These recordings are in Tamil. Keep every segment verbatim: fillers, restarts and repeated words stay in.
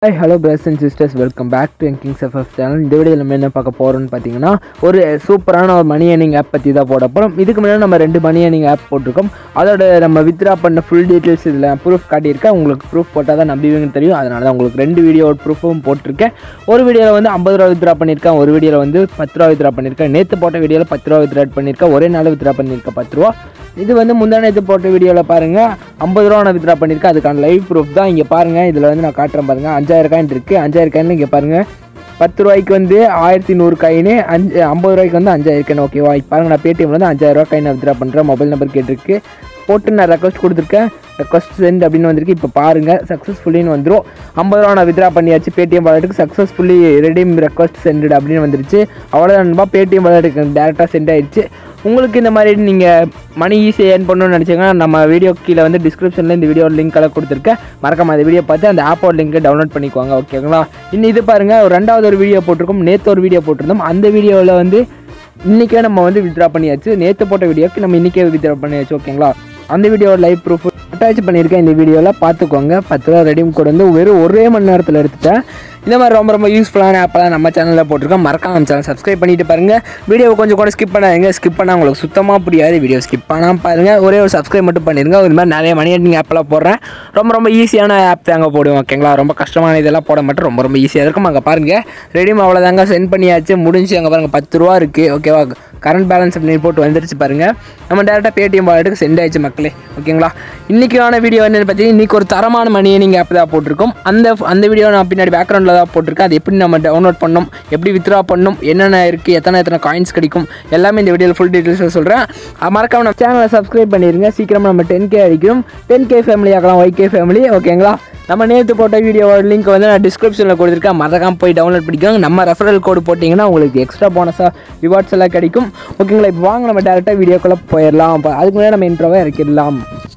Hi, hello brothers and sisters, welcome back to Kings F F channel. இந்த வீடியோவில் நம்ம என்ன பார்க்க போகிறோம்னு பார்த்தீங்கன்னா ஒரு சூப்பரான ஒரு மணி ஏர்னிங் ஆப் பற்றி தான் போட போகிறோம். இதுக்கு முன்னாடி நம்ம ரெண்டு மணி ஏர்னிங் ஆப் போட்டிருக்கோம். அதோட நம்ம வித்ரா பண்ண ஃபுல் டீட்டெயில்ஸ் இதில் ப்ரூஃப் காட்டியிருக்கேன். உங்களுக்கு ப்ரூஃப் போட்டால் தான் நம்பிவீங்கன்னு தெரியும். அதனால தான் உங்களுக்கு ரெண்டு வீடியோ ப்ரூஃபும் போட்டிருக்கேன். ஒரு வீடியோவில் வந்து ஐம்பது ரூபா வித்ரா பண்ணியிருக்கேன், ஒரு வீடியோவில் வந்து பத்து ரூபா வித்ரா பண்ணியிருக்கேன். நேற்று போட்ட வீடியோவில் பத்து ரூபா வித்ரா பண்ணியிருக்கேன், ஒரே நாள் வித்ரா பண்ணியிருக்கேன் பத்து ரூபா. இது வந்து முந்தா நேற்று போட்ட வீடியோவில் பாருங்கள் ஐம்பது ரூபா நான் வித்ரா பண்ணியிருக்கேன். அதுக்கான லைவ் ப்ரூஃப் தான் இங்கே பாருங்கள். இதில் வந்து நான் காட்டுறேன் பாருங்கள். அஞ்சாயிரம் காயின் இருக்குது. அஞ்சாயிரம் காயின் இங்கே பாருங்கள். பத்து ரூபாய்க்கு வந்து ஆயிரத்தி நூறு காயின், அஞ்சு ஐம்பது ரூபாய்க்கு வந்து அஞ்சாயிரம் காயின். ஓகேவா? இப்போ பாருங்கள், நான் பேடிஎம்ல வந்து அஞ்சாயிரம் ரூபா காயின் வித்ரா பண்ணுறேன். மொபைல் நம்பர் கேட்டிருக்கு, போட்டு நான் ரெக்வஸ்ட் கொடுத்துருக்கேன். ரெக்வஸ்ட் சென்ட் அப்படின்னு வந்திருக்கு. இப்போ பாருங்கள், சக்ஸஸ்ஃபுல்லின்னு வந்துடும். ஐம்பது ரூபா நான் வித்ரா பண்ணியாச்சு. பேடிஎம் வாலெட்டுக்கு சக்ஸஸ்ஃபுல்லி ரெடீம் ரெக்வஸ்ட் சென்ட் அப்படின்னு வந்துருச்சு. அவ்வளோதான்பா, பேடிஎம் வாலெட்டுக்கு டேரெக்டாக சென்ட் ஆயிடுச்சு. உங்களுக்கு இந்த மாதிரி நீங்கள் மணி ஈஸியாக ஏர்ன் பண்ணணும்னு நினச்சிங்கன்னா நம்ம வீடியோ கீழே வந்து டிஸ்கிரிப்ஷனில் இந்த வீடியோ லிங்க் எல்லாம் கொடுத்துருக்கேன். மறக்காம அந்த வீடியோ பார்த்து அந்த ஆப்போட லிங்க்கை டவுன்லோட் பண்ணிக்குவாங்க. ஓகேங்களா? இன்னும் இது பாருங்கள், ஒரு ரெண்டாவது ஒரு வீடியோ போட்டிருக்கோம். நேற்று ஒரு வீடியோ போட்டிருந்தோம். அந்த வீடியோவில் வந்து இன்றைக்கே நம்ம வந்து வித்ரா பண்ணியாச்சு. நேற்று போட்ட வீடியோக்கு நம்ம இன்றைக்கே வித்ரா பண்ணியாச்சு. ஓகேங்களா? அந்த வீடியோட லைவ் ப்ரூஃப் அட்டாச் பண்ணியிருக்கேன். இந்த வீடியோவில் பார்த்துக்கோங்க. பத்து ரூபா ரெடீம் கோட் வந்து வெறும் ஒரே மணி நேரத்தில் எடுத்துட்டேன். இந்த மாதிரி ரொம்ப ரொம்ப யூஸ்ஃபுல்லான ஆப்பெல்லாம் நம்ம சேனலில் போட்டிருக்கோம். மறக்காம நம்ம சேனல் சப்ஸ்கிரைப் பண்ணிட்டு பாருங்கள். வீடியோவை கொஞ்சம் கூட ஸ்கிப் பண்ணாதீங்க. ஸ்கிப் பண்ணால் உங்களுக்கு சுத்தமாக புரியாது. வீடியோ ஸ்கிப் பண்ணாமல் பாருங்கள். ஒரே ஒரு சப்ஸ்கிரைப் மட்டும் பண்ணிடுங்க. இது மாதிரி நிறைய மணி ஏர்னிங் ஆப்பெல்லாம் போடுறேன். ரொம்ப ரொம்ப ஈஸியான ஆப் தாங்க போடுவோம். ஓகேங்களா? ரொம்ப கஷ்டமான இதெல்லாம் போட மாட்டேன். ரொம்ப ரொம்ப ஈஸியாக இருக்கும். அங்கே பாருங்கள், ரெடீம் அவ்வளோதாங்க சென்ட் பண்ணியாச்சு, முடிஞ்சு. அங்கே பாருங்கள், பத்து ரூபா இருக்குது. ஓகேவா? கரண்ட் பேலன்ஸ் அப்படின்னு போட்டு வந்துருச்சு பாருங்கள். நம்ம டேரெக்டாக பேடிஎம் வாலெட்டுக்கு சென்ட் ஆயிடுச்சு மக்களே. ஓகேங்களா? இன்றைக்கான வீடியோ என்னென்னு பார்த்தீங்கன்னா, இன்றைக்கி ஒரு தரமான மணி ஏர்னிங் ஆப் தான் போட்டிருக்கோம். அந்த அந்த வீடியோ நான் பின்னாடி பேக்ரவுண்டில் தான் போட்டிருக்கேன். அது எப்படி நம்ம டவுன்லோட் பண்ணணும், எப்படி வித்ரா பண்ணணும், என்னென்ன இருக்குது, எத்தனை எத்தனை காயின்ஸ் கிடைக்கும், எல்லாமே இந்த வீடியோவில் ஃபுல் டீட்டெயில்ஸாக சொல்கிறேன். மறக்காம நம்ம சேனலை சப்ஸ்கிரைப் பண்ணிடுங்க. சீக்கிரமாக நம்ம டென் கே அடிக்கிறோம். டென் கே ஃபேமிலி ஆகலாம், ஒய் கே ஃபேமிலி. ஓகேங்களா? நம்ம நேற்று போட்ட வீடியோவோட லிங்க் வந்து நான் டிஸ்கிரிப்ஷனில் கொடுத்துருக்கேன். மறக்காம போய் டவுன்லோட் பண்ணிக்கோங்க. நம்ம ரெஃபரல் கோடு போட்டிங்கன்னா உங்களுக்கு எக்ஸ்ட்ரா போனஸாக ரிவார்ட்ஸ் எல்லாம் கிடைக்கும். ஓகேங்களா? இப்போ வாங்க நம்ம டேரெக்டாக வீடியோக்குள்ளே போயிடலாம். அதுக்கு முன்னாடி நம்ம இன்ட்ரோவை இறக்கிடலாம்.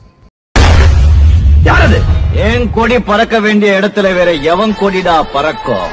ஏன் கொடி பறக்க வேண்டிய இடத்துல வேற எவன் கொடிடா பறக்கும்?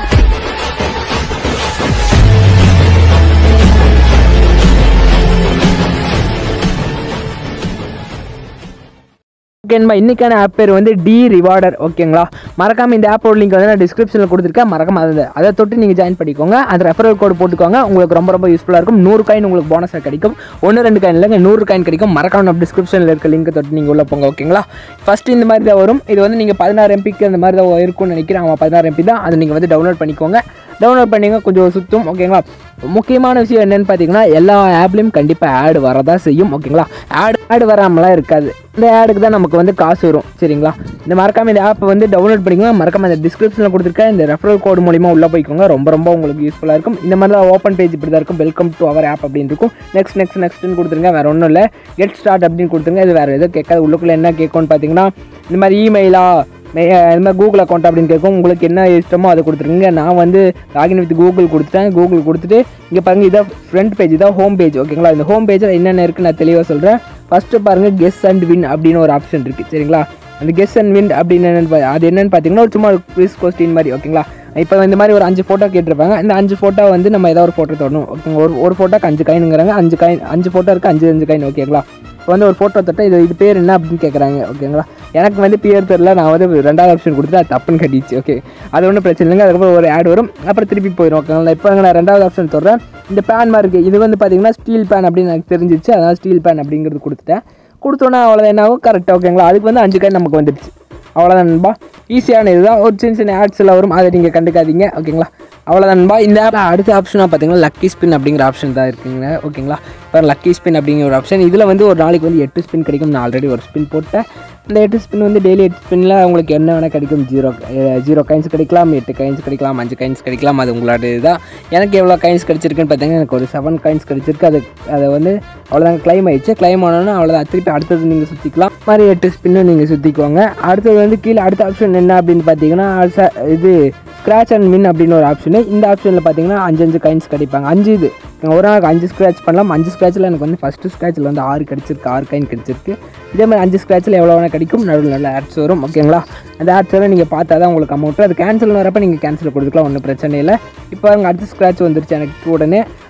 ஓகேன்பா, இன்றைக்கான ஆப் பேர் வந்து டி ரிவார்டர். ஓகேங்களா? மறக்காமல் இந்த ஆப்போட லிங்க் வந்து நான் டிஸ்கிரிப்ஷனில் கொடுத்துருக்கேன். மறக்காம அதை அதை தொட்டு நீங்கள் ஜாயின் பண்ணிக்கோங்க. அந்த ரெஃபரல் கோடு போட்டுக்கோங்க. உங்களுக்கு ரொம்ப ரொம்ப யூஸ்ஃபுல்லாக இருக்கும். நூறு காயின் உங்களுக்கு போனஸாக கிடைக்கும். ஒன்று ரெண்டு காயின் இல்லைங்க, நூறு காயின் கிடைக்கும். மறக்காம நம்ம டிஸ்கிரிப்ஷனில் இருக்க லிங்க் தொட்டு நீங்கள் உள்ளே போங்க. ஓகேங்களா? ஃபஸ்ட்டு இந்த மாதிரி தான் வரும். இது வந்து நீங்கள் பதினாறு எம்பிக்கு அந்த மாதிரி தான் இருக்கும்னு நினைக்கிறேன். ஆமாம், பதினாறு எம்பி தான். அதை நீங்கள் வந்து டவுன்லோட் பண்ணிக்கோங்க. டவுன்லோட் பண்ணிங்க, கொஞ்சம் சுற்றும். ஓகேங்களா? முக்கியமான விஷயம் என்னென்னு பார்த்தீங்கன்னா, எல்லா ஆப்லேயும் கண்டிப்பாக ஆடு வரதான் செய்யும். ஓகேங்களா? ஆடு ஆடு வராமலாம் இருக்காது. இந்த ஆடுக்கு தான் நமக்கு வந்து காசு வரும். சரிங்களா? இந்த மறக்காம இந்த ஆப்பை வந்து டவுன்லோட் பண்ணிக்கோங்க. மறக்காம இந்த டிஸ்கிரிப்ஷனில் கொடுத்துருக்கேன் இந்த ரெஃபரல் கோடு மூலிமா உள்ளே போய்க்கோங்க. ரொம்ப ரொம்ப உங்களுக்கு யூஸ்ஃபுல்லாக இருக்கும். இந்த மாதிரி தான் ஓப்பன் பேஜ் இப்படி தான் இருக்கும். வெல்கம் டு அவர் ஆப் அப்படின்னு இருக்கும். நெக்ஸ்ட் நெக்ஸ்ட் நெக்ஸ்ட்னு கொடுத்துருங்க. வேறு ஒன்றும் இல்லை, கெட் ஸ்டார்ட் அப்படின்னு கொடுத்துருங்க. இது வேறு எதுவும் கேட்காது. உள்ளுக்குள்ளே என்ன கேட்கும்னு பார்த்தீங்கன்னா, இந்த மாதிரி இமெயிலா, இந்த மாதிரி கூகுள் அக்கௌண்ட் அப்படின்னு கேட்கும். உங்களுக்கு என்ன இஷ்டமோ அதை கொடுத்துருங்க. நான் வந்து லாகின் வித் கூகுள் கொடுத்துட்டேன். கூகுள் கொடுத்துட்டு இங்கே பாருங்கள், இதான் ஃப்ரண்ட் பேஜ், இதான் ஹோம் பேஜ். ஓகேங்களா? இந்த ஹோம் பேஜில் என்னென்ன இருக்குது நான் தெளிவாக சொல்கிறேன். ஃபஸ்ட்டு பாருங்கள், கெஸ் அண்ட் வின் அப்படின்னு ஒரு ஆப்ஷன் இருக்குது. சரிங்களா? அந்த கெஸ் அண்ட் வின் அப்படின்னு என்னென்னு அது என்னென்னு பார்த்தீங்கன்னா, ஒரு சும்மா ஒரு குவிஸ் கொஸ்டின் மாதிரி. ஓகேங்களா? இப்போ இந்த மாதிரி ஒரு அஞ்சு ஃபோட்டோ கேட்டிருப்பாங்க. இந்த அஞ்சு ஃபோட்டோ வந்து நம்ம ஏதாவது ஒரு ஃபோட்டோ தொடணும். ஓகேங்க? ஒரு ஒரு ஃபோட்டோக்கு அஞ்சு காயினுங்கிறாங்க. அஞ்சு காயின் அஞ்சு ஃபோட்டோ இருக்குது, அஞ்சு அஞ்சு காயின். ஓகேங்களா? இப்போ வந்து ஒரு ஃபோட்டோ தொட்ட இது இது பேர் என்ன அப்படின்னு கேட்குறாங்க. ஓகேங்களா? எனக்கு வந்து பேர் தெரில. நான் வந்து ரெண்டாவது ஆப்ஷன் கொடுத்துட்டு அது தப்புன்னு கட்டிச்சு. ஓகே, அது ஒன்றும் பிரச்சனை இல்லைங்க. அதுக்கப்புறம் ஒரு ஆட் வரும், அப்புறம் திருப்பி போயிடும். ஓகேங்களா? இப்போ நான் ரெண்டாவது ஆப்ஷன் தொடறேன். இந்த பேன் மாதிரி இருக்குது. இது வந்து பார்த்தீங்கன்னா ஸ்டீல் பேன் அப்படின்னு எனக்கு தெரிஞ்சிச்சு. அதாவது ஸ்டீல் பேன் அப்படிங்கிறது கொடுத்துட்டேன். கொடுத்தோன்னா அவ்வளோதான், என்ன ஆகும், கரெக்டாக. ஓகேங்களா? அதுக்கு வந்து அஞ்சு காயின் நமக்கு வந்துடுச்சு. அவ்வளோதான் நண்பா, ஈஸியான இதுதான். ஒரு சின்ன சின்ன ஆட்ஸ் எல்லாம் வரும், அதை நீங்கள் கண்டுக்காதீங்க. ஓகேங்களா? அவ்வளோதான் நண்பா. இந்த ஆப் அடுத்த ஆப்ஷனாக பார்த்தீங்கன்னா லக்கி ஸ்பின் அப்படிங்கிற ஆப்ஷன் தான் இருக்குங்க. ஓகேங்களா? இப்போ லக்கி ஸ்பின் அப்படிங்கிற ஒரு ஆப்ஷன். இதில் வந்து ஒரு நாளைக்கு வந்து எட்டு ஸ்பின் கிடைக்கும். நான் ஆல்ரெடி ஒரு ஸ்பின் போட்டேன். இந்த எட்டு ஸ்பின் வந்து டெய்லி எட்டு ஸ்பின்னில் உங்களுக்கு என்ன வேணால் கிடைக்கும். ஜீரோ ஜீரோ காயின்ஸ் கிடைக்கலாம், எட்டு காயின்ஸ் கிடைக்கலாம், அஞ்சு காயின்ஸ் கிடைக்கலாம். அது உங்களோட இதுதான். எனக்கு எவ்வளோ காயின்ஸ் கிடச்சிருக்குன்னு பார்த்தீங்கன்னா, எனக்கு ஒரு செவன் காயின்ஸ் கிடச்சிருக்கு. அது அதை வந்து அவ்வளோதான் கிளைம் ஆயிடுச்சு. கிளைம் ஆனோன்னா அவ்வளோதான். திருப்பி அடுத்தது நீங்கள் சுற்றிக்கலாம். மாதிரி எட்டு ஸ்பின்னு நீங்கள் சுற்றிக்குவாங்க. அடுத்தது வந்து கீழே அடுத்த ஆப்ஷன் என்ன அப்படின்னு பார்த்தீங்கன்னா, இது ஸ்க்ராட்ச் அண்ட் வின் அப்படின்னு ஒரு ஆப்ஷனு. இந்த ஆப்ஷனில் பார்த்தீங்கன்னா அஞ்சு அஞ்சு காயின்ஸ் கிடைப்பாங்க. அஞ்சு இது ஒரு நாளைக்கு அஞ்சு ஸ்க்ராட்ச் பண்ணலாம். அஞ்சு ஸ்க்ராட்சில் எனக்கு வந்து ஃபஸ்ட்டு ஸ்க்ராட்சில் வந்து ஆறு கிடச்சிருக்கு, ஆறு காயின் கிடச்சிருக்கு. இதே மாதிரி அஞ்சு ஸ்க்ராட்சில் எவ்வளோ வேணால் கிடைக்கும். நடுவில் நல்ல ஆட்ஸ் வரும். ஓகேங்களா? அந்த ஆட்ஸ் எல்லாம் நீங்கள் பார்த்தா தான் உங்களுக்கு அமௌண்ட்டு. அது கேன்சல் வரப்போ நீங்கள் கேன்சல் கொடுத்துக்கலாம், ஒன்றும் பிரச்சனை இல்லை. இப்போ அங்கே அடுத்த ஸ்க்ராட்ச் வந்துருச்சு எனக்கு உடனே.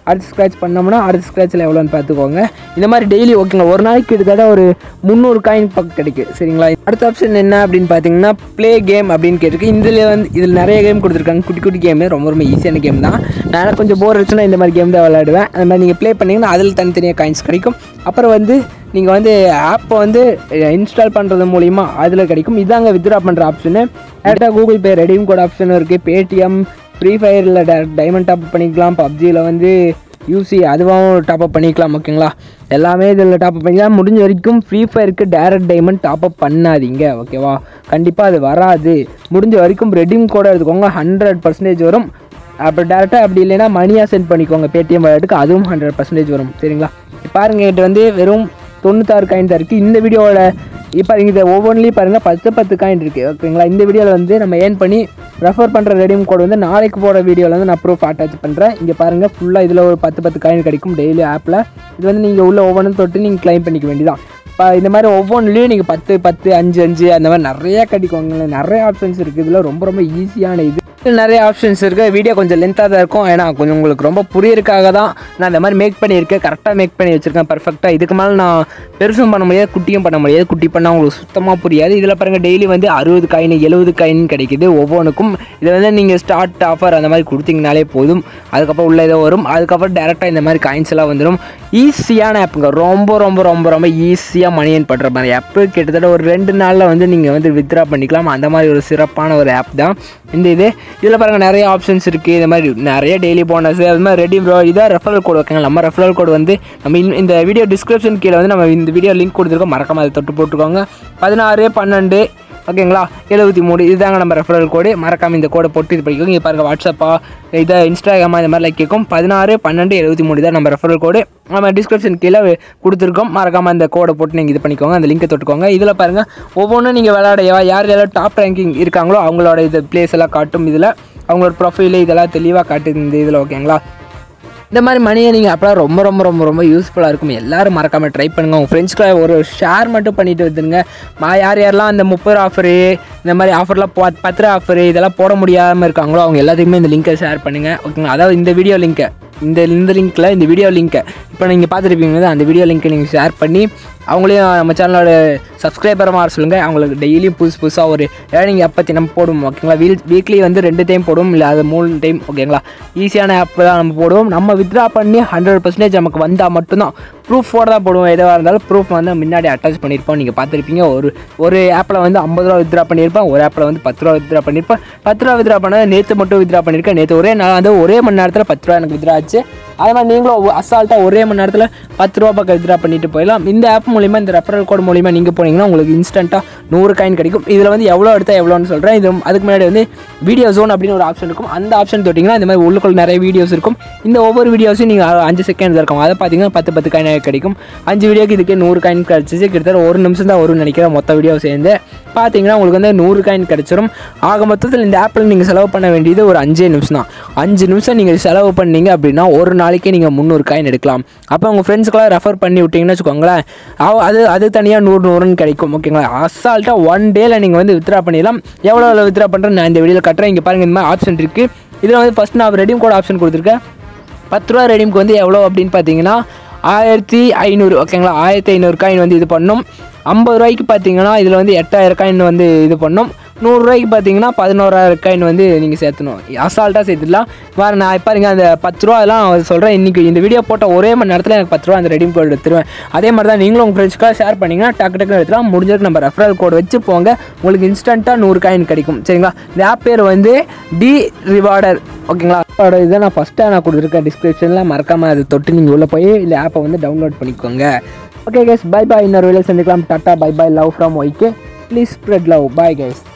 அடுத்த ஸ்க்ராட்ச் பண்ணோம்னா அடுத்த ஸ்க்ராட்சில் எவ்வளோன்னு பார்த்துக்கோங்க. இந்த மாதிரி டெய்லி ஓகேங்களா, ஒரு நாளைக்கு கிட்டத்தட்ட ஒரு முந்நூறு காயின் பக்கம் கிடைக்கும் சரிங்களா. அடுத்த ஆப்ஷன் என்ன அப்படின்னு பார்த்தீங்கன்னா ப்ளே கேம் அப்படின்னு கேட்டிருக்கு. இதில் வந்து இதில் நிறைய கேம் கொடுத்துருக்காங்க, குட்டி குட்டி கேமு, ரொம்ப ரொம்ப ஈஸியான கேம் தான். நான் கொஞ்சம் போர் அடிச்சுன்னா இந்த மாதிரி கேம் தான் விளையாடுவேன். அந்த மாதிரி நீங்கள் ப்ளே பண்ணிங்கன்னா அதில் தனித்தனியாக காயின்ஸ் கிடைக்கும். அப்புறம் வந்து நீங்கள் வந்து ஆப்பை வந்து இன்ஸ்டால் பண்ணுறது மூலிமா அதில் கிடைக்கும். இதாங்க வித்ட்ரா பண்ணுற ஆப்ஷனு. டேரெக்டாக கூகுள் பே ரெடீம் கோட் ஆப்ஷனும் இருக்குது. பேடிஎம், ஃப்ரீ ஃபயரில் டேரக்ட் டைமண்ட் டாப் பண்ணிக்கலாம். பப்ஜியில் வந்து யூசி அதுவும் டாப்அப் பண்ணிக்கலாம் ஓகேங்களா. எல்லாமே இதில் டாப்அப் பண்ணிக்கலாம். முடிஞ்ச வரைக்கும் ஃப்ரீ ஃபயருக்கு டேரக்ட் டைமண்ட் டாப்அப் பண்ணாதீங்க ஓகேவா, கண்டிப்பாக அது வராது. முடிஞ்ச வரைக்கும் ரெடீம் கோடை எடுத்துக்கோங்க, ஹண்ட்ரட் பர்சன்டேஜ் வரும். அப்போ டேரெக்டாக அப்படி இல்லைன்னா மணியாக சென்ட் பண்ணிக்கோங்க பேடிஎம் வாலெட்டுக்கு, அதுவும் ஹண்ட்ரட் பர்சன்டேஜ் வரும் சரிங்களா. பாருங்கள் என்கிட்ட வந்து வெறும் தொண்ணூத்தாறு காயின் தான் இருக்குது. இந்த வீடியோவோட இப்போ இங்கே ஒவ்வொன்றிலையும் பாருங்கள் பத்து பத்து காயின் இருக்குது ஓகேங்களா. இந்த வீடியோவில் வந்து நம்ம ஏர்ன் பண்ணி ரெஃபர் பண்ணுற ரெடீம் கோட் வந்து நாளைக்கு போகிற வீடியோவில் வந்து நான் ப்ரூஃப் அட்டாச் பண்ணுறேன். இங்கே பாருங்கள் ஃபுல்லாக இதில் ஒரு பத்து பத்து காயின் கிடைக்கும் டெய்லி ஆப்பில். இது வந்து நீங்கள் உள்ள ஒவ்வொன்றும் தொட்டு நீங்கள் கிளைம் பண்ணிக்க வேண்டியதான். இப்போ இந்த மாதிரி ஒவ்வொன்றுலேயும் நீங்கள் பத்து பத்து அஞ்சு அஞ்சு அந்த மாதிரி நிறையா கிடைக்கும். நிறைய ஆப்ஷன்ஸ் இருக்குது இதில், ரொம்ப ரொம்ப ஈஸியான இது. நிறைய ஆப்ஷன்ஸ் இருக்குது. வீடியோ கொஞ்சம் லென்த்தாக தான் இருக்கும், ஏன்னா கொஞ்சம் உங்களுக்கு ரொம்ப புரியறதுக்காக தான் நான் இந்த மாதிரி மேக் பண்ணியிருக்கேன். கரெக்டாக மேக் பண்ணி வச்சுருக்கேன் பர்ஃபெக்டாக. இதுக்கு மேலே நான் பெருசும் பண்ண முடியாது, குட்டியும் பண்ண முடியாது. குட்டி பண்ணால் உங்களுக்கு சுத்தமாக புரியாது. இதில் பாருங்கள் டெய்லி வந்து அறுபது காயின் எழுபது காயின் கிடைக்குது ஒவ்வொன்றுக்கும். இதை வந்து நீங்கள் ஸ்டார்ட் ஆஃபர் அந்த மாதிரி கொடுத்தீங்கனாலே போதும். அதுக்கப்புறம் உள்ள ஏதோ வரும், அதுக்கப்புறம் டேரெக்டாக இந்த மாதிரி காயின்ஸ் எல்லாம் வந்துடும். ஈஸியான ஆப்புங்க, ரொம்ப ரொம்ப ரொம்ப ரொம்ப ஈஸியாக மணி ஏர்ன் பண்ணுற மாதிரி ஆப்பு. கிட்டத்தட்ட ஒரு ரெண்டு நாளில் வந்து நீங்கள் வந்து வித்ட்ரா பண்ணிக்கலாம். அந்த மாதிரி ஒரு சிறப்பான ஒரு ஆப் தான் இந்த இது. இதில் பாருங்கள் நிறைய ஆப்ஷன்ஸ் இருக்குது. இந்த மாதிரி நிறைய டெய்லி போனஸ் அது மாதிரி ரெடி ப்ரோ. இதான் ரெஃபரல் கோடு வைக்காங்க. நம்ம ரெஃபரல் கோடு வந்து நம்ம இந்த வீடியோ டிஸ்கிரிப்ஷன் கீழே வந்து நம்ம இந்த வீடியோ லிங்க் கொடுத்துருக்கோம், மறக்காம அதை தொட்டு போட்டுக்கோங்க. பதினாறு பன்னெண்டு ஓகேங்களா எழுபத்தி மூணு இதுதாங்க நம்ம ரெஃபரல் கோடு. மறக்காமல் இந்த கோடை போட்டு இது பண்ணிக்கோங்க. இங்கே பாருங்கள் வாட்ஸ்அப்பா இதை இன்ஸ்டாகிராமா இந்த மாதிரி லைக் கேட்கும். பதினாறு பன்னெண்டு எழுபத்தி மூணு தான் நம்ம ரெஃபரல் கோடு. நம்ம டிஸ்கிரிப்ஷன் கீழே கொடுத்துருக்கோம், மறக்காமல் அந்த கோடை போட்டு நீங்கள் இது பண்ணிக்கோங்க, அந்த லிங்கை தொட்டுக்கோங்க. இதில் பாருங்கள் ஒவ்வொன்றும் நீங்கள் விளையாட யார் யாரெல்லாம் டாப் ரேங்கிங் இருக்காங்களோ அவங்களோட இது பிளேஸ் எல்லாம் காட்டும். இதில் அவங்களோட ப்ரொஃபைலு இதெல்லாம் தெளிவாக காட்டுது இந்த இதில் ஓகேங்களா. இந்த மாதிரி மணியை நீங்கள் அப்போலாம் ரொம்ப ரொம்ப ரொம்ப ரொம்ப யூஸ்ஃபுல்லாக இருக்கும். எல்லோரும் மறக்காமல் ட்ரை பண்ணுங்கள். உங்கள் ஃப்ரெண்ட்ஸ்க்கு ஒரு ஷேர் மட்டும் பண்ணிட்டு வந்துடுங்க. மா யார் யாரெல்லாம் அந்த முப்பது ரூபா ஆஃபரு இந்த மாதிரி ஆஃபர்லாம் போ பத்து ரூபா ஆஃபரு இதெல்லாம் போட முடியாமல் இருக்காங்களோ அவங்க எல்லாத்துக்குமே இந்த லிங்க்கை ஷேர் பண்ணுங்கள் ஓகேங்களா. அதாவது இந்த வீடியோ லிங்க்கை இந்த இந்த லிங்க்கில் இந்த வீடியோ லிங்க்கை இப்போ நீங்கள் பார்த்துருப்பீங்க, அந்த வீடியோ லிங்க்கை நீங்கள் ஷேர் பண்ணி அவங்களையும் நம்ம சேனலோட சப்ஸ்கிரைபராக மாற சொல்லுங்கள். அவங்களுக்கு டெய்லியும் புதுசு புதுசாக ஒரு ஏர்னிங் ஆப் பற்றி நம்ம போடுவோம் ஓகேங்களா. வீல் வீக்லி வந்து ரெண்டு டைம் போடுவோம், இல்லை அது மூணு டைம் ஓகேங்களா. ஈஸியான ஆப் தான் நம்ம போடுவோம். நம்ம வித்ட்ரா பண்ணி ஹண்ட்ரட் பர்சன்டேஜ் நமக்கு வந்தால் மட்டும்தான் ப்ரூஃபோடு தான் போடுவோம். எதுவாக இருந்தாலும் ப்ரூஃப் வந்து முன்னாடி அட்டாச் பண்ணியிருப்போம். நீங்கள் பார்த்துருப்பீங்க, ஒரு ஒரு ஆப்பில் வந்து ஐம்பது ரூபா வித்ட்ரா பண்ணியிருப்பேன், ஒரு ஆப்பில் வந்து பத்து ரூபா வித்ட்ரா பண்ணியிருப்பேன். பத்து ரூபா வித்ட்ரா பண்ணால் நேற்று மட்டும் வித்ட்ரா பண்ணியிருக்கேன். நேற்று ஒரே நாள் வந்து ஒரே மணி நேரத்தில் பத்து ரூபா எனக்கு வித்ட்ரா ஆச்சு. அதே மாதிரி நீங்களும் அசால்ட்டாக ஒரே மணி நேரத்தில் பத்து ரூபா பக்கம் வித்ட்ரா பண்ணிட்டு போயிடலாம். இந்த ஆப் மூலிமா இந்த ரெஃபரல் கோட் மூலிமா நீங்கள் போனீங்கன்னா உங்களுக்கு இன்ஸ்டண்ட்டாக நூறு காயின் கிடைக்கும். இதில் வந்து எவ்வளோ எடுத்தால் எவ்வளோன்னு சொல்கிறேன். இது அதுக்கு முன்னாடி வந்து வீடியோ ஜோன் அப்படின்னு ஒரு ஆப்ஷன் இருக்கும். அந்த ஆப்ஷன் தொட்டிங்கன்னா இந்த மாதிரி உள்ளுக்குள்ள நிறைய வீடியோஸ் இருக்கும். இந்த ஒவ்வொரு வீடியோஸும் நீங்கள் அஞ்சு செகண்ட் இருக்கும். அதை பார்த்தீங்கன்னா பத்து பத்து காயின் கிடைக்கும். அஞ்சு வீடியோக்கு இதுக்கு நூறு காயின் கிடச்சிச்சு. கிட்டத்தட்ட ஒரு நிமிஷம் தான் வரும்னு நினைக்கிறேன் மொத்த வீடியோ சேர்ந்து. பார்த்தீங்கன்னா உங்களுக்கு வந்து நூறு காயின் கிடச்சிரும். ஆக மொத்தத்தில் இந்த ஆப்பில் நீங்கள் செலவு பண்ண வேண்டியது ஒரு அஞ்சே நிமிஷம் தான். அஞ்சு நிமிஷம் நீங்கள் செலவு பண்ணீங்க அப்படின்னா ஒரு நாளைக்கே நீங்கள் முந்நூறு காயின் எடுக்கலாம். அப்போ உங்கள் ஃப்ரெண்ட்ஸுக்கெல்லாம் ரெஃபர் பண்ணி விட்டிங்கன்னு வச்சுக்கோங்களேன், அது அது தனியாக நூறு நூறுன்னு கிடைக்கும் ஓகேங்களா. அசால்ட்டாக ஒன் டேயில் நீங்கள் வந்து வித்ட்ரா பண்ணிடலாம். எவ்வளோ எவ்வளோ வித்ட்ரா பண்ணுறேன் நான் இந்த வீடியோவில் கட்டுறேன். இங்கே பாருங்கள் இந்த மாதிரி ஆப்ஷன் இருக்குது. இதில் வந்து ஃபஸ்ட் நான் ரெடீம் கோட் ஆப்ஷன் கொடுத்துருக்கேன். பத்து ரூபா ரெடீம்க்கு வந்து எவ்வளோ அப்படின்னு பார்த்தீங்கன்னா ஆயிரத்தி ஐநூறு ஓகேங்களா. ஆயிரத்தி ஐநூறு காயின் வந்து இது பண்ணும். ஐம்பது ரூபாய்க்கு பார்த்தீங்கன்னா இதில் வந்து எட்டாயிரம் காயின் வந்து இது பண்ணும். நூறுரூவாய்க்கு பார்த்தீங்கன்னா பதினோராயிரம் காயின் வந்து நீங்கள் சேர்த்தணும். அசால்ட்டாக சேர்த்துடலாம். வேறு நான் இப்போ பாருங்க அந்த பத்து ரூபா எல்லாம் சொல்கிறேன். இன்றைக்கி இந்த வீடியோ போட்ட ஒரே மணி நேரத்தில் எனக்கு பத்து ரூபா அந்த ரெடீம் கோட் எடுத்துருவேன். அதே மாதிரி தான் நீங்களும் உங்கள் ஃப்ரெண்ட்ஸ்க்காக ஷேர் பண்ணிங்கன்னா டக்கு டக்குன்னு எடுத்துலாம். முடிஞ்சதுக்கு நம்ம ரெஃபரல் கோட் வச்சு போங்க, உங்களுக்கு இன்ஸ்டண்ட்டாக நூறு காயின் கிடைக்கும் சரிங்களா. இந்த ஆப் பேர் வந்து டி ரிவார்டர் ஓகேங்களா. அதோட இதை நான் ஃபஸ்ட்டாக நான் கொடுத்துருக்கேன் டிஸ்கிரிப்ஷனில், மறக்காமல் அதை தொட்டு நீங்கள் உள்ளே போய் இந்த ஆப்பை வந்து டவுன்லோட் பண்ணிக்கோங்க. Okay guys, bye bye. இன்னொரு வேலை சந்திக்கலாம். டாட்டா bye bye. Love from YK. Please spread love. Bye guys.